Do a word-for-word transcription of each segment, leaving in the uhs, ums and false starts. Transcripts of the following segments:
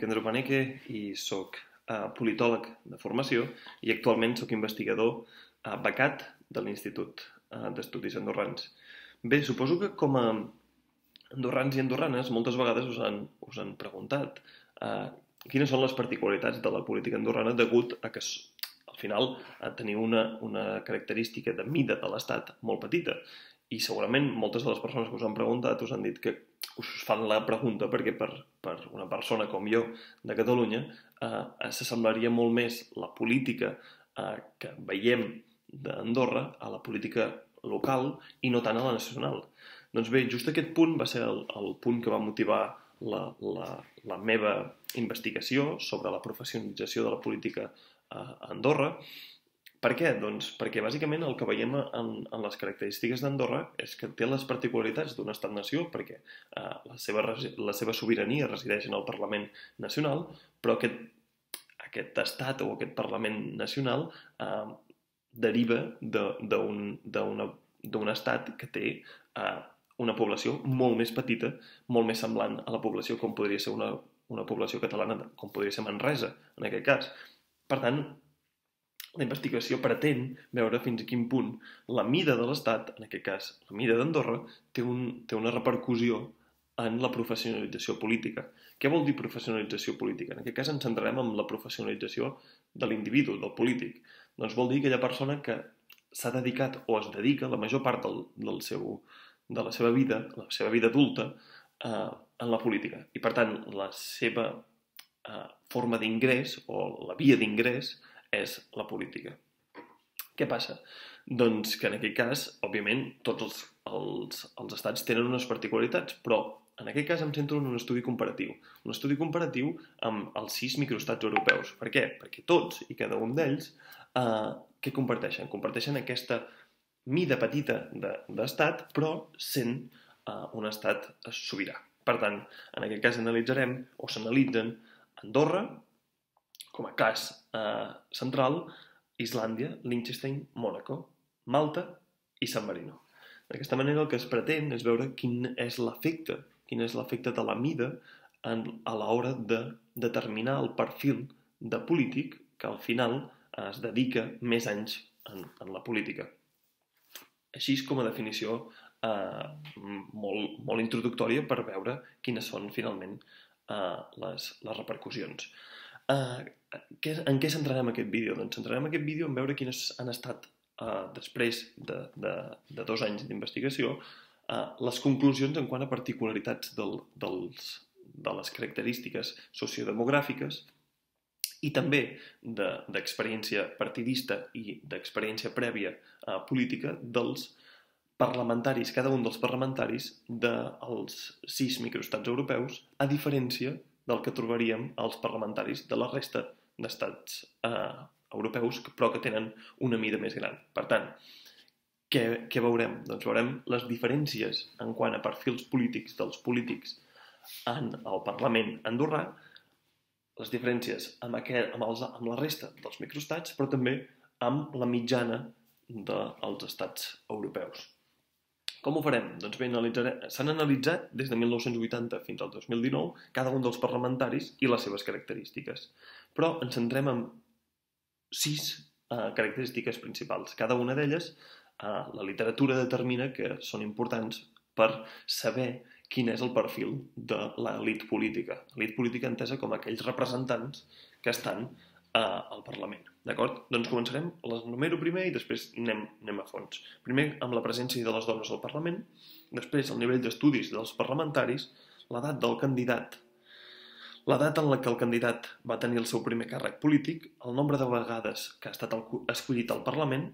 dic Andreu Paneque i soc uh, politòleg de formació i actualment soc investigador uh, becat de l'Institut uh, d'Estudis Andorrans. Bé, suposo que com a andorrans i andorranes moltes vegades us han, us han preguntat uh, quines són les particularitats de la política andorrana degut a que al final teniu una, una característica de mida de l'Estat molt petita. I segurament moltes de les persones que us han preguntat us han dit que us fan la pregunta perquè per, per una persona com jo de Catalunya eh, s'assemblaria molt més la política eh, que veiem d'Andorra a la política local i no tant a la nacional. Doncs bé, just aquest punt va ser el, el punt que va motivar la, la, la meva investigació sobre la professionalització de la política a Andorra. Per què? Doncs perquè bàsicament el que veiem en, en les característiques d'Andorra és que té les particularitats d'un estat-nació perquè eh, la, seva, la seva sobirania resideix en el Parlament Nacional, però aquest, aquest estat o aquest Parlament Nacional eh, deriva d'un estat que té eh, una població molt més petita, molt més semblant a la població com podria ser una, una població catalana, com podria ser Manresa, en aquest cas. Per tant, la investigació pretén veure fins a quin punt la mida de l'Estat, en aquest cas la mida d'Andorra, té, un, té una repercussió en la professionalització política. Què vol dir professionalització política? En aquest cas ens centrarem en la professionalització de l'individu, del polític. Doncs vol dir aquella persona que s'ha dedicat o es dedica la major part del, del seu, de la seva vida, la seva vida adulta, eh, en la política. I per tant, la seva eh, forma d'ingrés o la via d'ingrés és la política. Què passa? Doncs que en aquest cas, òbviament, tots els, els, els estats tenen unes particularitats, però en aquest cas em centro en un estudi comparatiu. Un estudi comparatiu amb els sis microestats europeus. Per què? Perquè tots i cada un d'ells, eh, què comparteixen? Comparteixen aquesta mida petita d'estat, però sent eh, un estat sobirà. Per tant, en aquest cas analitzarem o s'analitzen Andorra, com a cas eh, central, Islàndia, Liechtenstein, Mònaco, Malta i San Marino. D'aquesta manera el que es pretén és veure quin és l'efecte, quin és l'efecte de la mida en, a l'hora de determinar el perfil de polític que al final es dedica més anys en, en la política. Així com a definició eh, molt, molt introductòria per veure quines són finalment eh, les, les repercussions. Uh, en què centrarem aquest vídeo? Doncs centrarem aquest vídeo en veure quines han estat, uh, després de, de, de dos anys d'investigació, uh, les conclusions en quant a particularitats del, dels, de les característiques sociodemogràfiques i també d'experiència de, partidista i d'experiència prèvia uh, política dels parlamentaris, cada un dels parlamentaris dels sis microestats europeus, a diferència del que trobaríem als parlamentaris de la resta d'estats eh, europeus, però que tenen una mida més gran. Per tant, què, què veurem? Doncs veurem les diferències en quant a perfils polítics dels polítics en el Parlament andorrà, les diferències amb, aquest, amb, els, amb la resta dels microestats, però també amb la mitjana dels estats europeus. Com ho farem? Doncs bé, s'han analitzat des de mil nou-cents vuitanta fins al dos mil dinou cada un dels parlamentaris i les seves característiques. Però ens centrem en sis eh, característiques principals. Cada una d'elles, eh, la literatura determina que són importants per saber quin és el perfil de l'elit política. L'elit política entesa com aquells representants que estan eh, al Parlament. D'acord? Doncs començarem, les numero primer i després anem, anem a fons. Primer amb la presència de les dones al Parlament, després el nivell d'estudis dels parlamentaris, l'edat del candidat, l'edat en la que el candidat va tenir el seu primer càrrec polític, el nombre de vegades que ha estat escollit al Parlament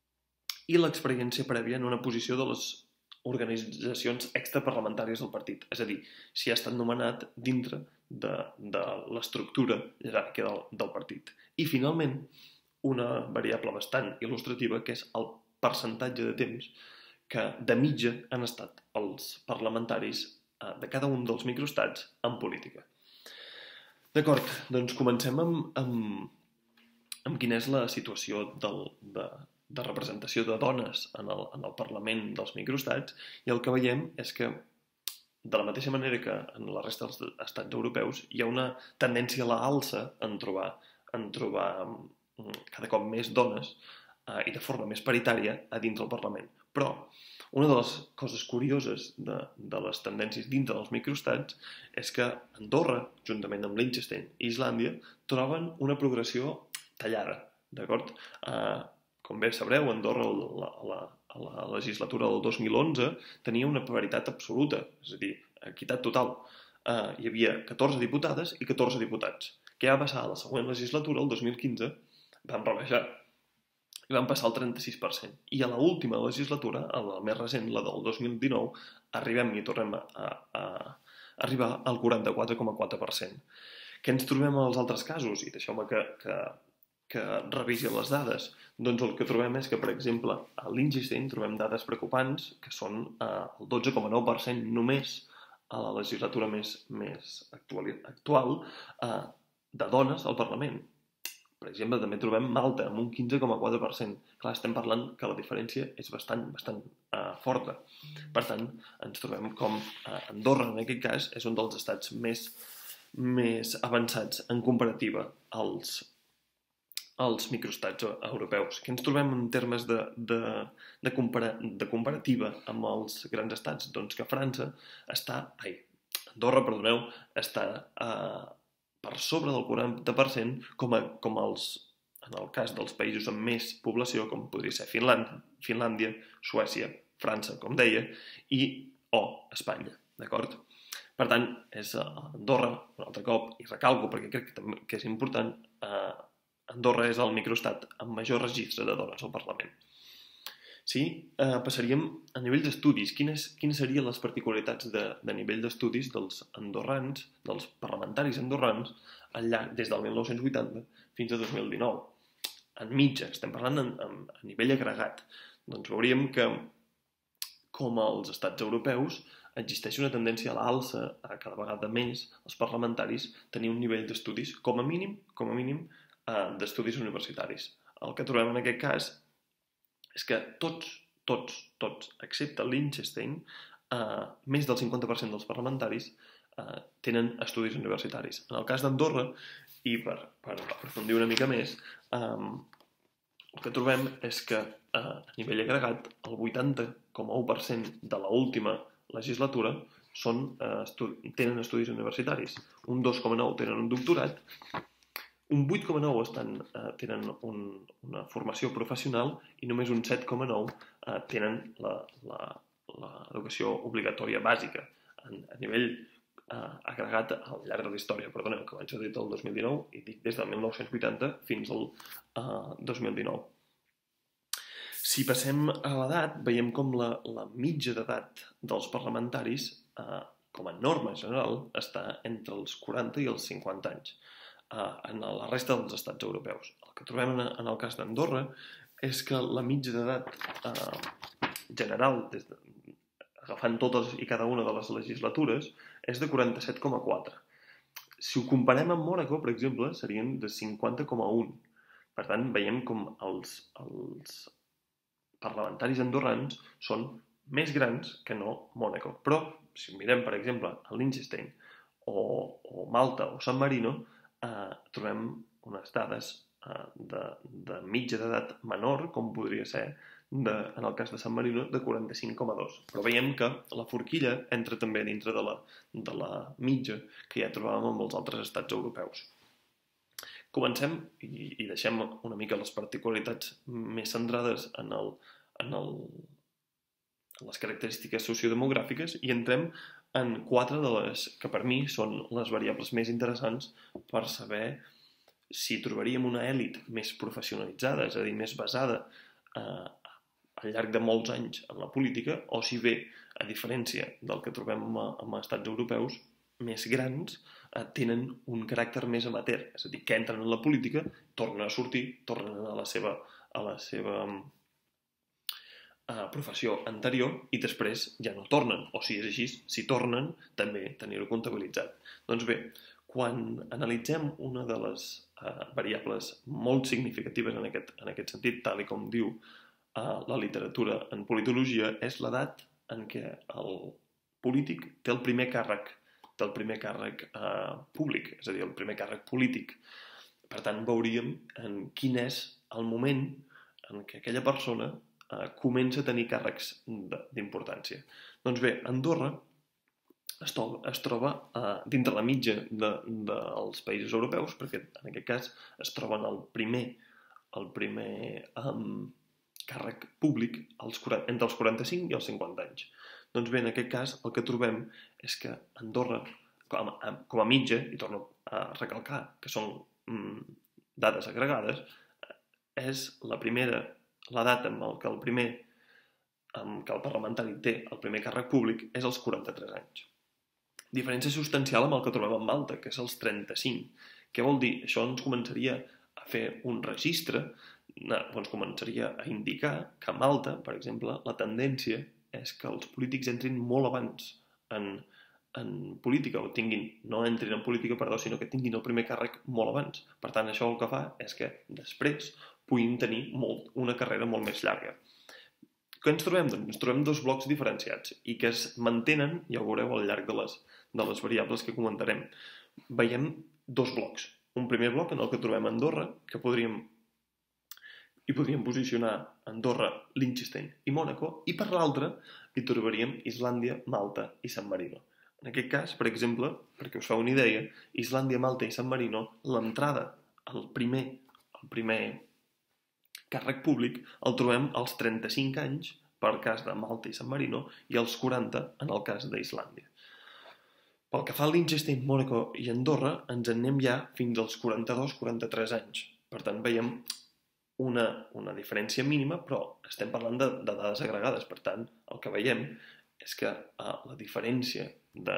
i l'experiència prèvia en una posició de les organitzacions extraparlamentàries del partit, és a dir, si ha estat nomenat dintre de, de l'estructura jeràrquica del, del partit. I finalment, una variable bastant il·lustrativa que és el percentatge de temps que de mitja han estat els parlamentaris eh, de cada un dels microestats en política. D'acord, doncs comencem amb, amb, amb quina és la situació del, de, de representació de dones en el, en el Parlament dels microestats, i el que veiem és que de la mateixa manera que en la resta dels estats europeus, hi ha una tendència a l'alça en trobar, en trobar cada cop més dones eh, i de forma més paritària a dins del Parlament. Però una de les coses curioses de, de les tendències dintre dels microestats és que Andorra, juntament amb Liechtenstein i Islàndia, troben una progressió tallada, d'acord? Eh, com bé sabreu, Andorra a la, la, a la legislatura del dos mil onze tenia una paritat absoluta, és a dir, equitat total. Eh, hi havia catorze diputades i catorze diputats. Què va passar a la següent legislatura, el dos mil quinze? Van rebaixar i van passar al trenta-sis per cent. I a l'última legislatura, a la més recent, la del dos mil dinou, arribem i tornem a, a, a arribar al quaranta-quatre coma quatre per cent. Què ens trobem als altres casos? I deixeu-me que, que, que revisi les dades. Doncs el que trobem és que, per exemple, a Liechtenstein trobem dades preocupants, que són eh, el dotze coma nou per cent només a la legislatura més, més actual, actual eh, de dones al Parlament. Per exemple, també trobem Malta, amb un quinze coma quatre per cent. Clar, estem parlant que la diferència és bastant, bastant uh, forta. Per tant, ens trobem com uh, Andorra, en aquest cas, és un dels estats més, més avançats en comparativa als, als microestats europeus. Què ens trobem en termes de, de, de, compara, de comparativa amb els grans estats? Doncs que França està... Ai, Andorra, perdoneu, està... Uh, per sobre del quaranta per cent, com, a, com els, en el cas dels països amb més població, com podria ser Finlàndia, Finlàndia, Suècia, França, com deia, i o Espanya, d'acord? Per tant, és Andorra, un altre cop, i recalco perquè crec que, també, que és important, eh, Andorra és el microestat amb major registre de dones al Parlament. Sí, eh, passaríem a nivell d'estudis. Quines, quines serien les particularitats de, de nivell d'estudis dels andorrans, dels parlamentaris andorrans, al llarg, des del mil nou-cents vuitanta fins a dos mil dinou? En mitja, estem parlant en, en, a nivell agregat. Doncs veuríem que, com als estats europeus, existeix una tendència a l'alça, a cada vegada més, els parlamentaris tenir un nivell d'estudis, com a mínim, com a mínim, eh, d'estudis universitaris. El que trobem en aquest cas és que tots, tots, tots, excepte Liechtenstein, eh, més del cinquanta per cent dels parlamentaris eh, tenen estudis universitaris. En el cas d'Andorra, i per, per aprofundir una mica més, eh, el que trobem és que eh, a nivell agregat el vuitanta coma u per cent de l'última legislatura són, eh, estu tenen estudis universitaris. Un dos coma nou tenen un doctorat, un vuit coma nou estan, eh, tenen un, una formació professional i només un set coma nou eh, tenen l'educació obligatòria bàsica. A, a nivell eh, agregat al llarg de la història, perdoneu, que abans he dit el dos mil dinou i dic des del mil nou-cents vuitanta fins al eh, dos mil dinou. Si passem a l'edat, veiem com la, la mitja d'edat dels parlamentaris, eh, com a norma general, està entre els quaranta i els cinquanta anys. En la resta dels estats europeus. El que trobem en el cas d'Andorra és que la mitja d'edat eh, general, des de, agafant totes i cada una de les legislatures, és de quaranta-set coma quatre. Si ho comparem amb Mònaco, per exemple, serien de cinquanta coma un. Per tant, veiem com els, els parlamentaris andorrans són més grans que no Mònaco. Però, si mirem, per exemple, a Liechtenstein o, o Malta o San Marino, Eh, trobem unes dades eh, de, de mitja d'edat menor, com podria ser de, en el cas de San Marino, de quaranta-cinc coma dos. Però veiem que la forquilla entra també dintre de la, de la mitja que ja trobàvem amb els altres estats europeus. Comencem i, i deixem una mica les particularitats més centrades en, el, en, el, en les característiques sociodemogràfiques i entrem en quatre de les que per mi són les variables més interessants per saber si trobaríem una èlit més professionalitzada, és a dir, més basada eh, al llarg de molts anys en la política, o si bé, a diferència del que trobem en estats europeus, més grans eh, tenen un caràcter més amateur, és a dir, que entren en la política, tornen a sortir, tornen a la seva, a la seva professió anterior i després ja no tornen, o si és així, si tornen, també tenir-ho comptabilitzat. Doncs bé, quan analitzem una de les eh, variables molt significatives en aquest, en aquest sentit, tal i com diu eh, la literatura en politologia, és l'edat en què el polític té el primer càrrec, té el primer càrrec eh, públic, és a dir, el primer càrrec polític. Per tant, veuríem en quin és el moment en què aquella persona eh, comença a tenir càrrecs d'importància. Doncs bé, Andorra es troba, es troba eh, dintre la mitja de, dels països europeus, perquè en aquest cas es troben el primer, el primer um, càrrec públic als, entre els quaranta-cinc i els cinquanta anys. Doncs bé, en aquest cas el que trobem és que Andorra, com a, com a mitja, i torno a recalcar que són mm, dades agregades, és la primera, la data amb el que el primer, amb que el parlamentari té el primer càrrec públic és als quaranta-tres anys. Diferència substancial amb el que trobem a Malta, que és els trenta-cinc. Què vol dir? Això ens començaria a fer un registre, ens començaria a indicar que a Malta, per exemple, la tendència és que els polítics entrin molt abans en, en política, o tinguin, no entrin en política, perdó, sinó que tinguin el primer càrrec molt abans. Per tant, això el que fa és que després puguin tenir molt, una carrera molt més llarga. Què ens trobem? Doncs ens trobem dos blocs diferenciats i que es mantenen, ja ho veureu al llarg de les, de les variables que comentarem. Veiem dos blocs. Un primer bloc en el que trobem Andorra, que podríem, hi podríem posicionar Andorra, Liechtenstein i Mònaco, i per l'altre hi trobaríem Islàndia, Malta i San Marino. En aquest cas, per exemple, perquè us feu una idea, Islàndia, Malta i San Marino, l'entrada al primer, al primer càrrec públic el trobem als trenta-cinc anys per cas de Malta i San Marino i als quaranta en el cas d'Islàndia. Pel que fa a Liechtenstein, Mònaco i Andorra, ens en anem ja fins als quaranta-dos quaranta-tres anys. Per tant, veiem una, una diferència mínima, però estem parlant de, de dades agregades. Per tant, el que veiem és que eh, la diferència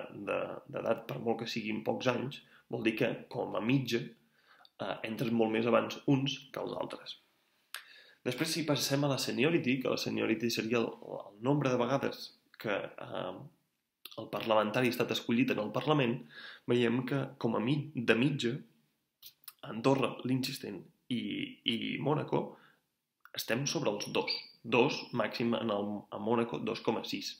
d'edat, per molt que siguin pocs anys, vol dir que, com a mitja, eh, entren molt més abans uns que els altres. Després, si passem a la seniority, que la seniority seria el, el nombre de vegades que eh, el parlamentari ha estat escollit en el Parlament, veiem que, com a mit, de mitja, Andorra, Liechtenstein i, i Mònaco estem sobre els dos. Dos, màxim en el, a Mònaco, dos coma sis.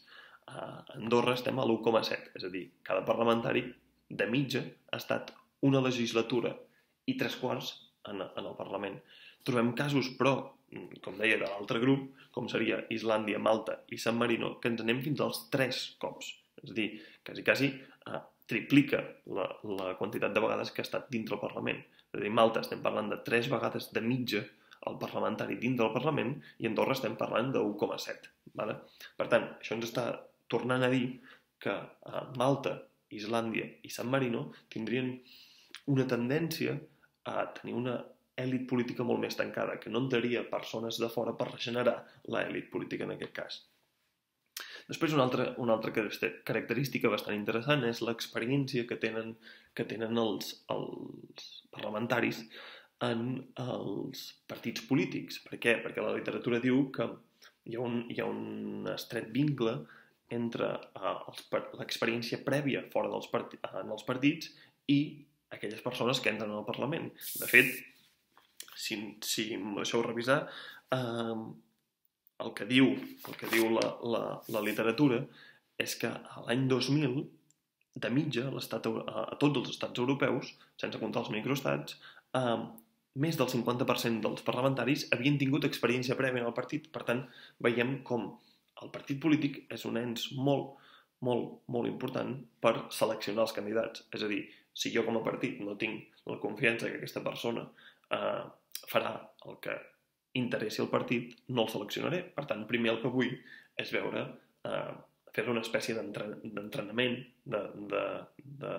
A Andorra estem a l'u coma set, és a dir, cada parlamentari de mitja ha estat una legislatura i tres quarts en, en el Parlament. Trobem casos, però, com deia, de l'altre grup, com seria Islàndia, Malta i San Marino, que ens anem fins als tres cops. És a dir, quasi, quasi eh, triplica la, la quantitat de vegades que ha estat dintre el Parlament. És a dir, Malta estem parlant de tres vegades de mitja el parlamentari dintre del Parlament i Andorra estem parlant de u coma set. Vale? Per tant, això ens està tornant a dir que eh, Malta, Islàndia i San Marino tindrien una tendència a tenir una èlit política molt més tancada, que no entraria persones de fora per regenerar l'èlit política en aquest cas. Després, una altra, una altra característica bastant interessant és l'experiència que tenen, que tenen els, els parlamentaris en els partits polítics. Per què? Perquè la literatura diu que hi ha un, hi ha un estret vincle entre uh, l'experiència prèvia fora dels part, uh, en els partits i aquelles persones que entren al Parlament. De fet, si, si em deixeu revisar, eh, el que diu, el que diu la, la, la literatura és que a l'any dos mil, de mitja, a, a tots els estats europeus, sense comptar els microestats, eh, més del cinquanta per cent dels parlamentaris havien tingut experiència prèvia en el partit. Per tant, veiem com el partit polític és un ens molt, molt, molt important per seleccionar els candidats. És a dir, si jo com a partit no tinc la confiança que aquesta persona eh, farà el que interessi el partit, no el seleccionaré. Per tant, primer el que vull és veure, eh, fer una espècie d'entrenament, de, de, de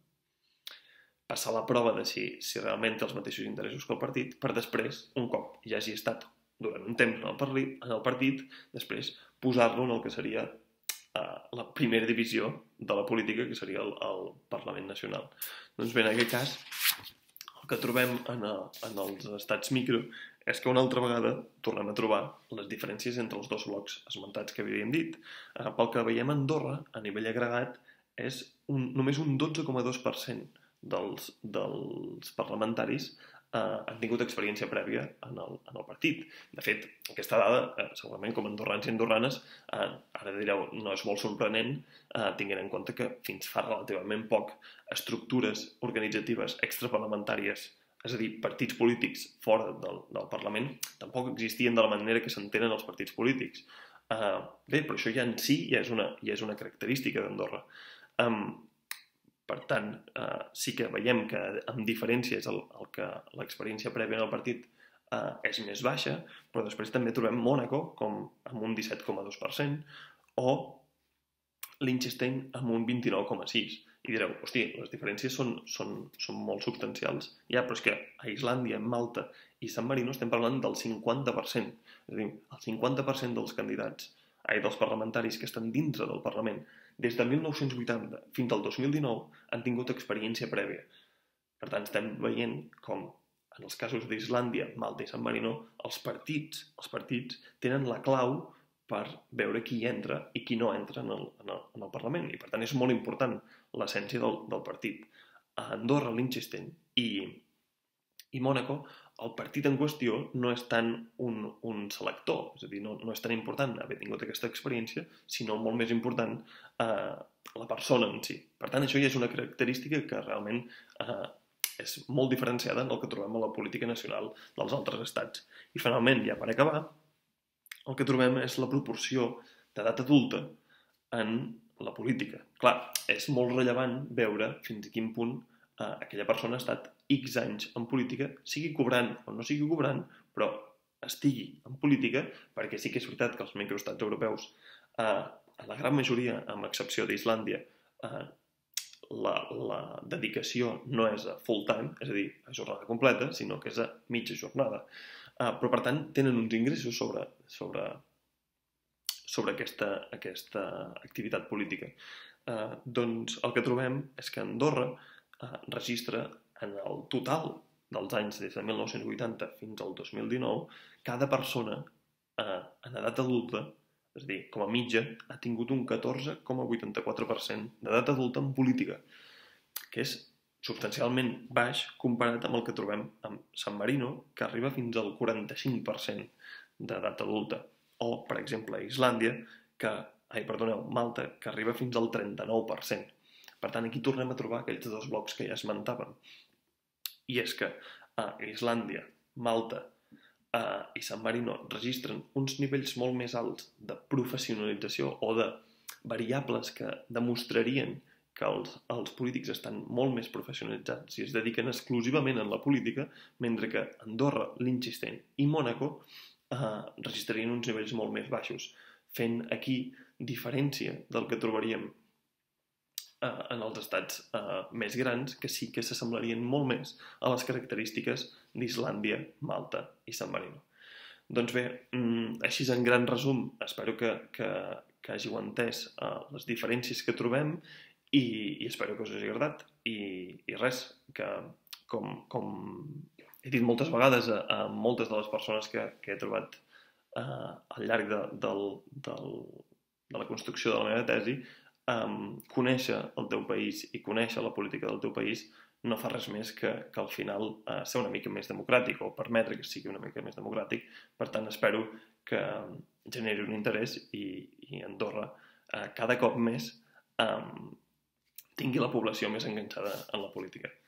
passar la prova de si, si realment té els mateixos interessos que el partit, per després, un cop ja hagi estat durant un temps en el, parlit, en el partit, després posar-lo en el que seria eh, la primera divisió de la política, que seria el, el Parlament Nacional. Doncs bé, en aquest cas, el que trobem en, a, en els estats micro és que una altra vegada tornem a trobar les diferències entre els dos blocs esmentats que havíem dit. Eh, pel que veiem a Andorra, a nivell agregat, és un, només un dotze coma dos per cent dels, dels parlamentaris eh, han tingut experiència prèvia en el, en el partit. De fet, aquesta dada, eh, segurament com a andorrans i andorranes, eh, ara direu, no és molt sorprenent, eh, tinguent en compte que fins fa relativament poc estructures organitzatives extraparlamentàries, és a dir, partits polítics fora del, del Parlament, tampoc existien de la manera que s'entenen els partits polítics. Uh, bé, però això ja en si ja és una, ja és una característica d'Andorra. Um, per tant, uh, sí que veiem que amb diferència és el, el que l'experiència prèvia en el partit uh, és més baixa, però després també trobem Mònaco com amb un disset coma dos per cent o Liechtenstein amb un vint-i-nou coma sis per cent. I direu, hosti, les diferències són, són, són molt substancials. Ja, però és que a Islàndia, Malta i San Marino estem parlant del cinquanta per cent. És a dir, el cinquanta per cent dels candidats, ai, dels parlamentaris que estan dintre del Parlament, des de mil nou-cents vuitanta fins al dos mil dinou, han tingut experiència prèvia. Per tant, estem veient com, en els casos d'Islàndia, Malta i San Marino, els partits, els partits tenen la clau per veure qui entra i qui no entra en el, en el, en el Parlament. I, per tant, és molt important l'essència del, del partit. A Andorra, Liechtenstein i, i Mònaco, el partit en qüestió no és tant un, un selector, és a dir, no, no és tan important haver tingut aquesta experiència, sinó molt més important eh, la persona en si. Per tant, això ja és una característica que realment eh, és molt diferenciada en el que trobem a la política nacional dels altres estats. I, finalment, ja per acabar, el que trobem és la proporció d'edat adulta en la política. Clar, és molt rellevant veure fins a quin punt eh, aquella persona ha estat X anys en política, sigui cobrant o no sigui cobrant, però estigui en política, perquè sí que és veritat que els microestats europeus, eh, a la gran majoria, amb excepció d'Islàndia, eh, la, la dedicació no és a full time, és a dir, a jornada completa, sinó que és a mitja jornada. Uh, però, per tant, tenen uns ingressos sobre, sobre, sobre aquesta, aquesta activitat política. Uh, doncs el que trobem és que Andorra uh, registra en el total dels anys des de mil nou-cents vuitanta fins al dos mil dinou, cada persona uh, en edat adulta, és a dir, com a mitja, ha tingut un catorze coma vuitanta-quatre per cent d'edat adulta en política, que és substancialment baix comparat amb el que trobem amb San Marino, que arriba fins al quaranta-cinc per cent d'edat adulta. O, per exemple, Islàndia, que, ai, perdoneu, Malta, que arriba fins al trenta-nou per cent. Per tant, aquí tornem a trobar aquells dos blocs que ja esmentàvem. I és que a Islàndia, Malta eh, i San Marino registren uns nivells molt més alts de professionalització o de variables que demostrarien que els, els polítics estan molt més professionalitzats i es dediquen exclusivament en la política, mentre que Andorra, Liechtenstein i Mònaco eh, registrarien uns nivells molt més baixos, fent aquí diferència del que trobaríem eh, en els estats eh, més grans, que sí que s'assemblarien molt més a les característiques d'Islàndia, Malta i San Marino. Doncs bé, així en gran resum, espero que, que, que hàgiu entès eh, les diferències que trobem I, i espero que us hagi agradat i, i res, que com, com he dit moltes vegades a, a moltes de les persones que, que he trobat eh, al llarg de, del, del, de la construcció de la meva tesi, eh, conèixer el teu país i conèixer la política del teu país no fa res més que, que al final eh, ser una mica més democràtic o permetre que sigui una mica més democràtic. Per tant, espero que generi un interès i, i Andorra eh, cada cop més eh, tingui la població més enganxada en la política.